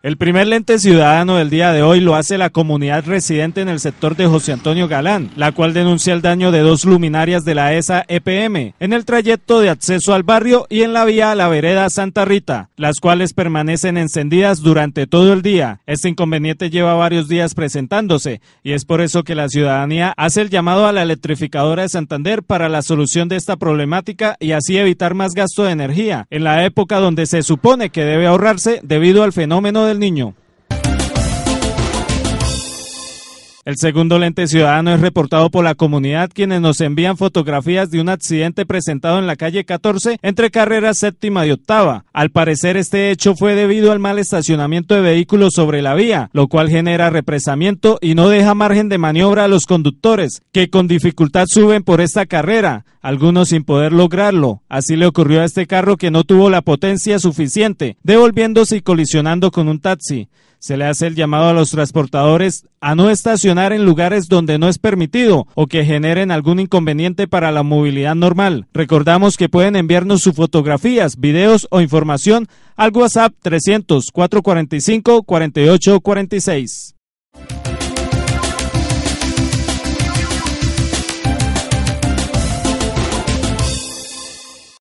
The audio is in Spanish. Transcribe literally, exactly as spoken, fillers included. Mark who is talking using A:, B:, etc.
A: El primer lente ciudadano del día de hoy lo hace la comunidad residente en el sector de José Antonio Galán, la cual denuncia el daño de dos luminarias de la ESA E P M en el trayecto de acceso al barrio y en la vía a la vereda Santa Rita, las cuales permanecen encendidas durante todo el día. Este inconveniente lleva varios días presentándose y es por eso que la ciudadanía hace el llamado a la electrificadora de Santander para la solución de esta problemática y así evitar más gasto de energía en la época donde se supone que debe ahorrarse debido al fenómeno de El Niño. El segundo lente ciudadano es reportado por la comunidad, quienes nos envían fotografías de un accidente presentado en la calle catorce entre carreras séptima y octava. Al parecer este hecho fue debido al mal estacionamiento de vehículos sobre la vía, lo cual genera represamiento y no deja margen de maniobra a los conductores, que con dificultad suben por esta carrera, algunos sin poder lograrlo. Así le ocurrió a este carro, que no tuvo la potencia suficiente, devolviéndose y colisionando con un taxi. Se le hace el llamado a los transportadores a no estacionar en lugares donde no es permitido o que generen algún inconveniente para la movilidad normal. Recordamos que pueden enviarnos sus fotografías, videos o información al WhatsApp trescientos, cuatrocientos cuarenta y cinco, cuarenta y ocho cuarenta y seis.